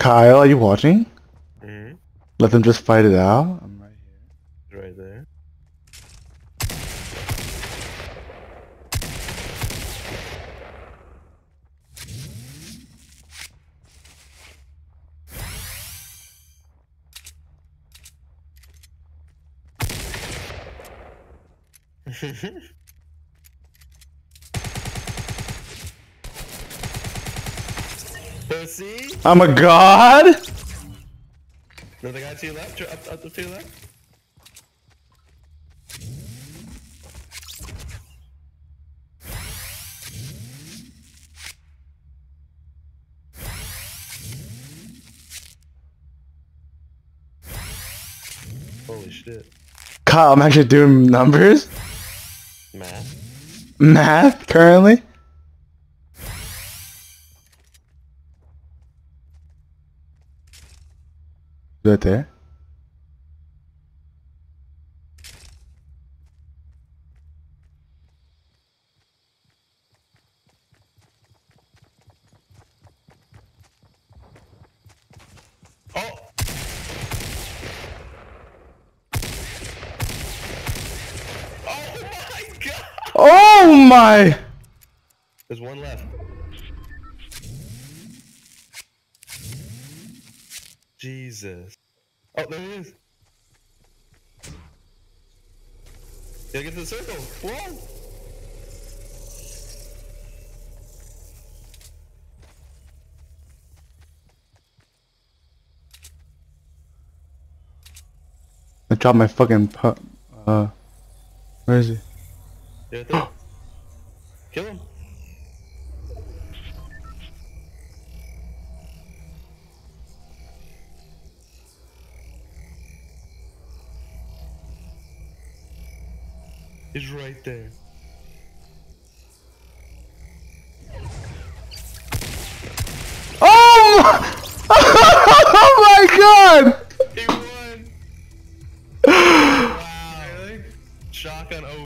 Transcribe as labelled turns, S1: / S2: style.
S1: Kyle, are you watching?
S2: Mm-hmm.
S1: Let them just fight it out. I'm right here.
S2: Right there. See?
S1: I'm a god?
S2: Another guy to your left, up to your left. Holy shit.
S1: Kyle, I'm actually doing numbers. Math currently. Right there.
S2: Oh! Oh my god!
S1: Oh my!
S2: There's one left. Jesus. Oh, there he is. Gotta get to the circle. Whoa!
S1: I dropped my fucking where is he?
S2: Yeah, there. Kill him. He's right there.
S1: Oh my, oh my god!
S2: He won! Wow. Really? Shotgun over.